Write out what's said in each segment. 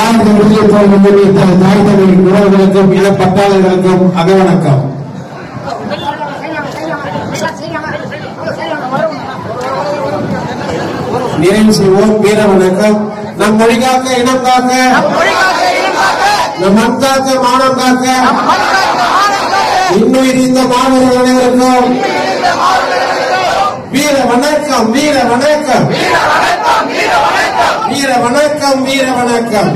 விழாவில் வெளியே போகக்கூடிய தாய் தமிழ் உறவுகளுக்கும் இள பட்டாளர்களுக்கும் அகவணக்கம். நிறைவு செய்வோம். வீர வணக்கம். நம் மொழி காக்க, இனம் காக்க, நம் மண் காக்க, மானம் காக்க, இன்னுயிர் இந்த மாணவர்கள் அனைவருக்கும் வீர வணக்கம், வீர வணக்கம், வீர வணக்கம், வீர வணக்கம்.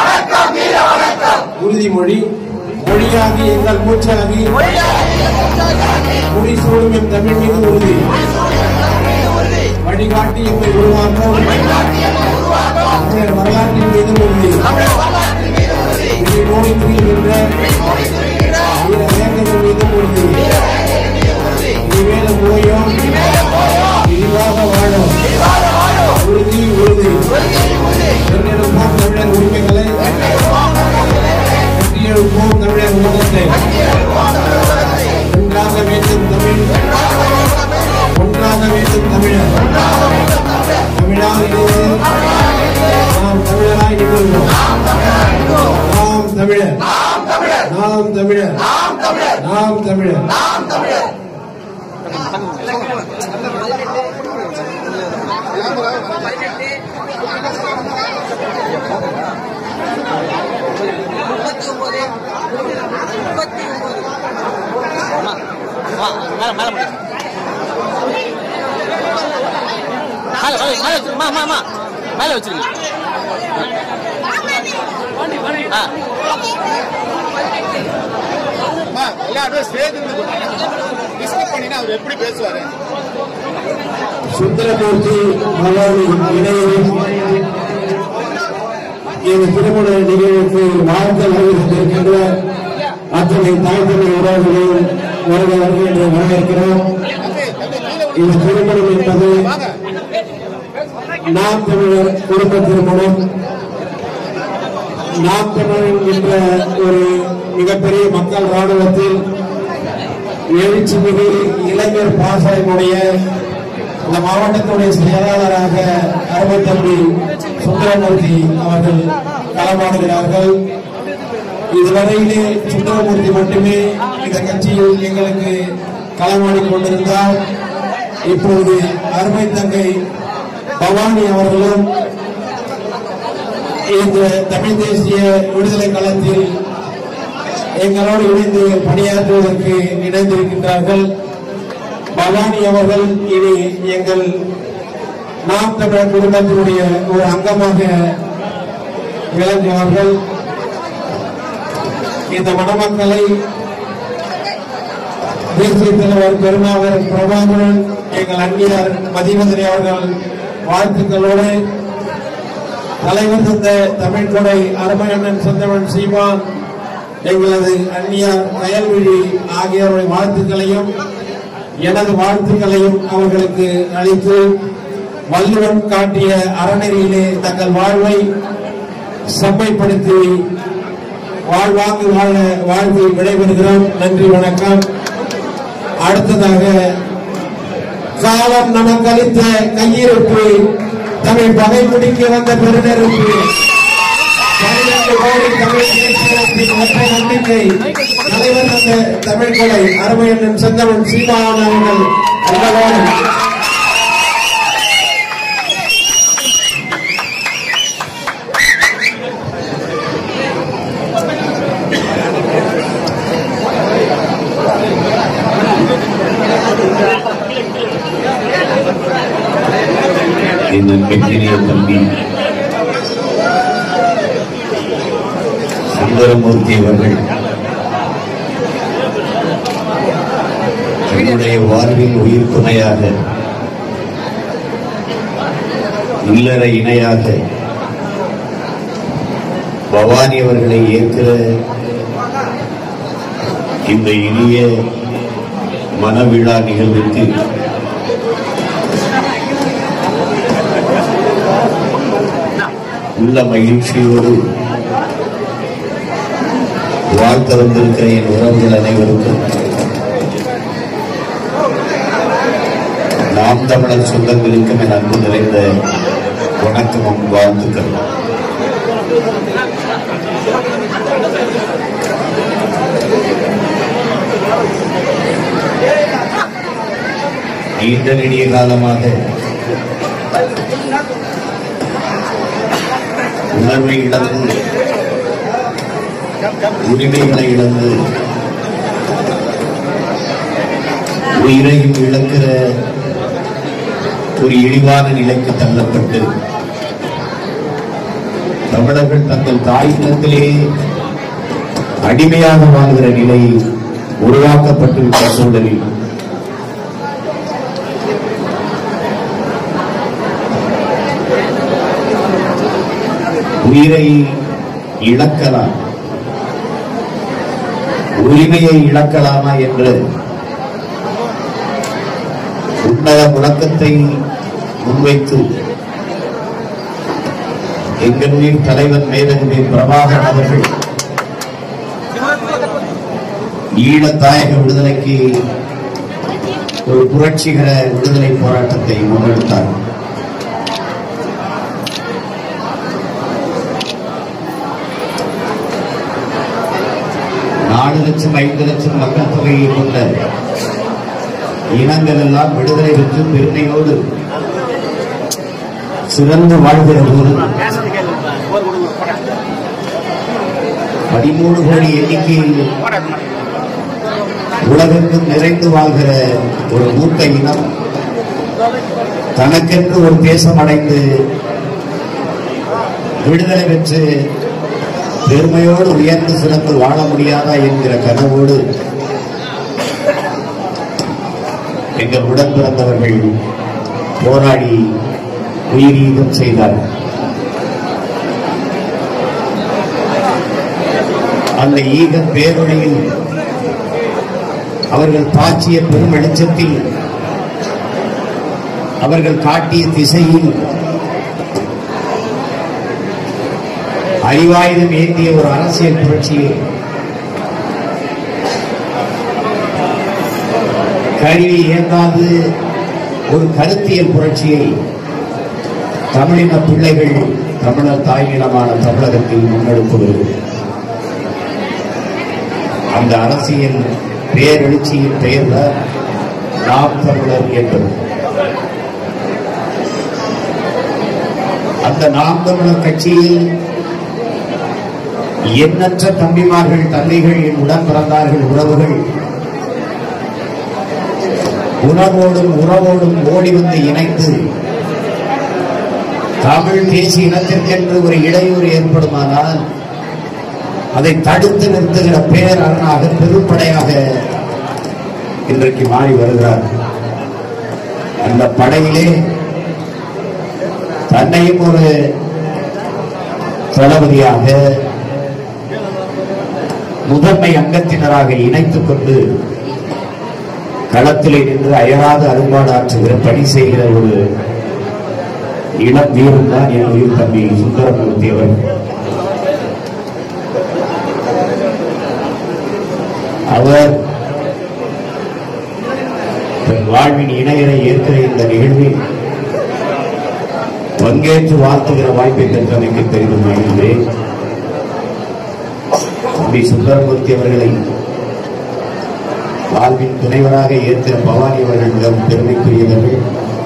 உறுதிமொழி. மொழியாகி எங்கள் மூச்சாகி முடிசூடும் என் தமிழ் மீது உறுதி. வழிகாட்டி எங்கள் உருவாக்கம் வரலாற்றின் மீது உறுதி. நோய் புரிகின்ற வீர வேகங்கள் மீது உறுதி. இனிமேலும் ஓயும் விரிவாக வாழும் உறுதி உறுதி. வென்றெடுப்போம் தமிழர் உரிமைகளை, வெற்றியெடுப்போம் தமிழர் உலகத்தை. ஒன்றாக வேண்டும் தமிழ், ஒன்றாக வேண்டும் தமிழர். தமிழாக இணைந்து நாம் தமிழராய் நிகழ்வோம். நாம் தமிழர், நாம் தமிழர், நாம் தமிழர். மேல வச்சிருங்க. எப்படி பேசுவாரு சுந்தரமூர்த்தி பவானி இணையரும் இந்த திருமண நிகழ்வுக்கு வாழ்த்து அறிவித்திருக்கின்ற அத்தனை தாய் தமிழ் உறவுகளையும் வருவார்கள் என்று வரவேற்கிறோம். இந்த திருமணம் என்பது நாம் தமிழர் குடும்ப திருமணம். நாம் தமிழர் என்ற ஒரு மிகப்பெரிய மக்கள் ராணுவத்தில் எழுச்சி மிகு இளைஞர் பாசறையினுடைய இந்த மாவட்டத்துடைய செயலாளராக அருமை தம்பி சுந்தரமூர்த்தி அவர்கள் களமாடுகிறார்கள். இதுவரையிலே சுந்தரமூர்த்தி மட்டுமே இந்த கட்சியில் எங்களுக்கு களமாடிக் கொண்டிருந்தார். இப்போது அருமை தங்கை பவானி அவர்களும் இந்த தமிழ் தேசிய விடுதலை களத்தில் எங்களோடு இணைந்து பணியாற்றுவதற்கு இணைந்திருக்கின்றார்கள். பவானி அவர்கள் இனி எங்கள் நாம் தமிழர் குடும்பத்தினுடைய ஒரு அங்கமாக விளங்குவார்கள். இந்த மணமக்களை தேசிய தலைவர் பெருமாவர் பிரபாகரன், எங்கள் அந்நியார் மதிவதனை அவர்கள் வாழ்த்துக்களோடு, தலைவர் தந்த தமிழ் கொடை அருமை அண்ணன் சொந்தவன் சீமான், எங்களது அந்நியார் கயல்விழி ஆகியோருடைய வாழ்த்துக்களையும் எனது வாழ்த்துக்களையும் அவர்களுக்கு அளித்து வள்ளுவன் காட்டிய அறநெறியிலே தங்கள் வாழ்வை செம்மைப்படுத்தி வாழ்வாங்கு வாழ வாழ்வை விடைபெறுகிறோம். நன்றி, வணக்கம். அடுத்ததாக காலம் நமக்கு அளித்த கையிருப்பு, தமிழ் பகை முடிக்க வந்த பெருநெருப்பு, 12 கோடி தமிழ் தேசியத்தின் ஒற்றை நம்பிக்கை, தலைவர் அந்த தமிழ் கொலை அருமையண்ணன் செந்தவன் சீமான் அவர்கள் அல்லவாறு இந்த பெரிய தம்பி சுந்தரமூர்த்தி அவர்கள் என்னுடைய வாழ்வில் உயிர் துணையாக, இல்லற இணையாக பவானி அவர்களை ஏற்கிற இந்த இனிய மனவிழா நிகழ்வுக்கு உள்ள மகிழ்ச்சியோடு வாழ்த்து வந்திருக்கிற என் உறவுகள் அனைவருக்கும் நாம் தமிழர் சொந்தங்களுக்கும் என் அன்பு நிறைந்த வணக்கமும் வாழ்த்துக்கள். நீண்ட நெடிய காலமாக உணர்வை இழந்து உரிமைகளை இழந்து உயிரையும் இழக்கிற ஒரு இழிவான நிலைக்கு தள்ளப்பட்டு தமிழர்கள் தங்கள் தாய் நிலத்திலே அடிமையாக வாழ்கிற நிலை உருவாக்கப்பட்டுவிட்ட சூழலில் உயிரை இழக்கலாம், உரிமையை இழக்கலாமா என்று உன்னத முழக்கத்தை முன்வைத்து எங்கள் உயிர் தலைவர் மேதகுவே பிரபாகரன் அவர்கள் ஈழத்தாயக விடுதலைக்கு ஒரு புரட்சிகர விடுதலை போராட்டத்தை முன்னெடுத்தார். நாலு லட்சம் 5 லட்சம் மக்கள் தொகையை கொண்ட இனங்கள் எல்லாம் விடுதலை பெற்று பெருமையோடு சிறந்து வாழ்கிற போது 13 கோடி எண்ணிக்கையில் உலகெங்கும் நிறைந்து வாழ்கிற ஒரு மூத்த இனம் தனக்கென்று ஒரு தேசம் அடைந்து விடுதலை பெற்று பெருமையோடு உயர்ந்து சிறந்து வாழ முடியாதா என்கிற கனவோடு எங்கள் உடன் பிறந்தவர்கள் போராடி உயிரீகம் செய்தார்கள். அந்த ஈக பேரொழியில் அவர்கள் பாய்ச்சிய பெரும் வெளிச்சத்தில் அவர்கள் காட்டிய திசையில் அறிவாயுதம் ஏந்திய ஒரு அரசியல் புரட்சியை கருவி ஏந்தாது ஒரு கருத்தியல் புரட்சியை தமிழின பிள்ளைகள் தமிழர் தாய்நிலமான தமிழகத்தில் முன்னெடுப்பது அந்த அரசியல் பேரெழுச்சியின் பெயர்தான் நாம் தமிழர் என்பது. அந்த நாம் தமிழர் கட்சியில் எண்ணற்ற தம்பிமார்கள் தந்தைகள் என் உடன் பிறந்தார்கள் உறவுகள் உணர்வோடும் உறவோடும் ஓடி வந்து இணைந்து தமிழ் தேசிய இனத்திற்கென்று ஒரு இடையூறு ஏற்படுமானால் அதை தடுத்து நிறுத்துகிற பேரரணாக பெரும்படையாக இன்றைக்கு மாறி வருகிறார். அந்த படையிலே தன்னையும் ஒரு தளபதியாக முதன்மை அங்கத்தினராக இணைத்துக் கொண்டு களத்திலே நின்று அயராது அரும்பாடு ஆற்றுகிற பணி செய்கிற ஒரு இளம் வீரன் தான் என் உயிர் தம்பி சுந்தரமூர்த்தி அவர். அவர் தன் வாழ்வின் இணையரை ஏற்கிற இந்த நிகழ்வில் பங்கேற்று வாழ்த்துகிற வாய்ப்பை பெற்றமைக்கு பெரிதும் மகிழ்கிறேன். தம்பி சுந்தரமூர்த்தி அவர்களை வாழ்வின் துணைவராக ஏற்கிற பவானி அவர்கள் மிகவும் பெருமைக்குரியவர்கள்.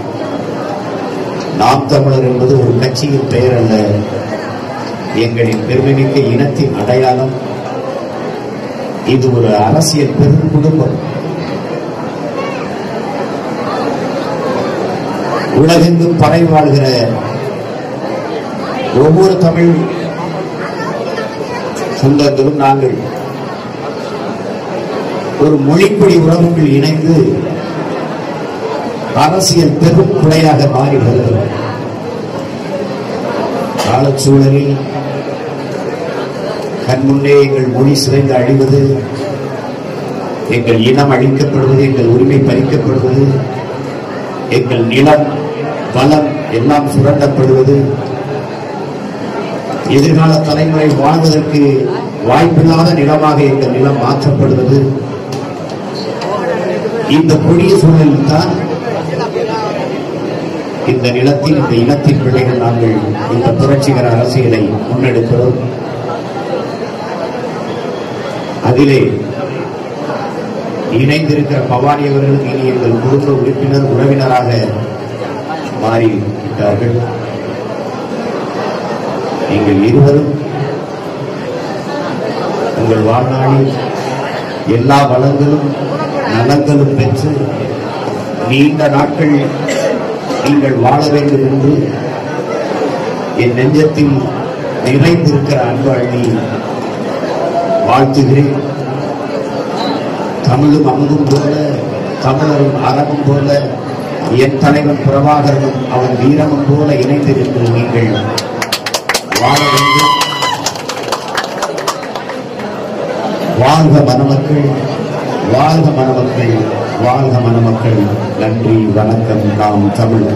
நாம் தமிழர் என்பது ஒரு கட்சியின் பெயர் அல்ல, எங்களின் பெருமைமிக்க இனத்தின் அடையாளம். இது ஒரு அரசியல் பெரும் குடும்பம். உலகெங்கும் பரவி வாழ்கிற ஒவ்வொரு தமிழ் சொந்தங்களும் நாங்கள் ஒரு மொழிக்குடி உறவுகள் இணைந்து அரசியல் பெரும் குடையாக மாறி வருகிறது. காலச்சூழலில் கண்முன்னே எங்கள் மொழி சிதைந்து அழிவது, எங்கள் இனம் அழிக்கப்படுவது, எங்கள் உரிமை பறிக்கப்படுவது, எங்கள் நிலம் வளம் எல்லாம் சுரண்டப்படுவது, எதிர்கால தலைமுறை வாழ்வதற்கு வாய்ப்பில்லாத நிலமாக எங்கள் நிலம் மாற்றப்படுவது, இந்த கொடிய சூழலில் தான் இந்த நிலத்தில் இந்த இனத்தின் பிள்ளைகள் நாங்கள் இந்த புரட்சிகர அரசியலை முன்னெடுக்கிறோம். அதிலே இணைந்திருக்கிற பவானி அவர்களுக்கு இனி எங்கள் குடும்ப உறுப்பினர் உறவினராக மாறிவிட்டார்கள். நீங்கள் இருவரும் உங்கள் வாழ்நாளில் எல்லா வளங்களும் நலங்களும் பெற்று நீண்ட நாட்கள் நீங்கள் வாழ வேண்டும் என்று என் நெஞ்சத்தில் நிறைந்திருக்கிற அன்பு அள்ளி வாழ்த்துகிறேன். தமிழும் அமுதும் போல தமிழரும் அறமும் போல என் தலைவன் பிரபாகரனும் அவன் வீரமும் போல இணைந்திருந்து நீங்கள் வாழ வேண்டும். வாழ்க மணமக்கள், வாழ்க மணமக்கள், வாழ்க மணமக்கள். நன்றி, வணக்கம். நாம் தமிழர்.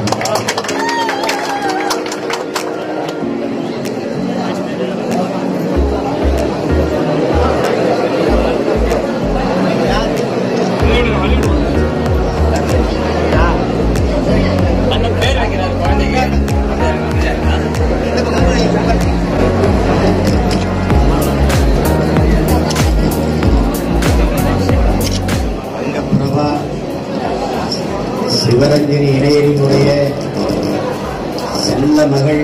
சிவரஞ்சனி இடையறினுடைய செல்ல மகள்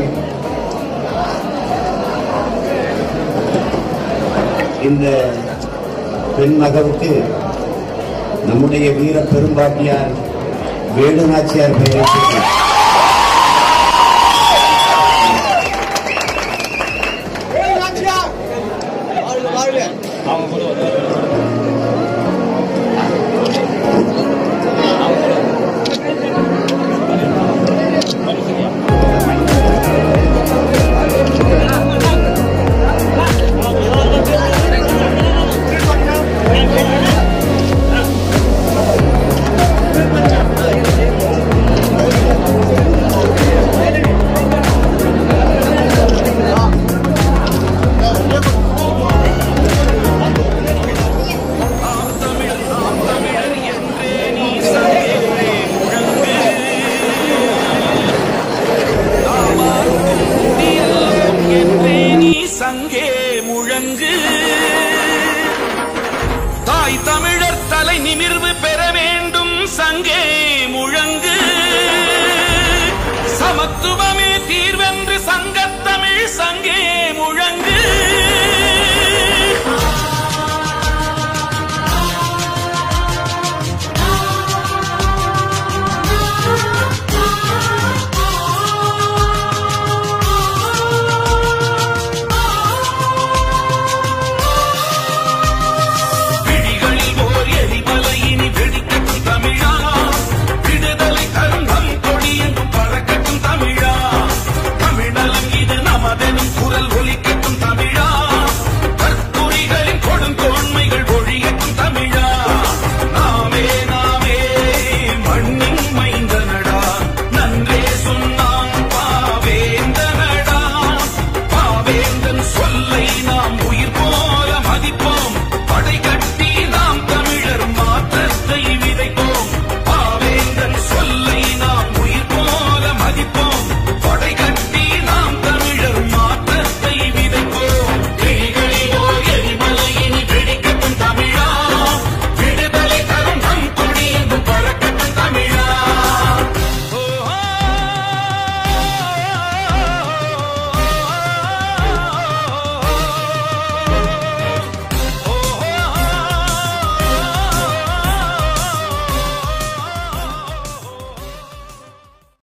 இந்த பெண் மகளுக்கு நம்முடைய வீர பெரும்பாட்டியார் வேலுநாச்சியார் பெயரை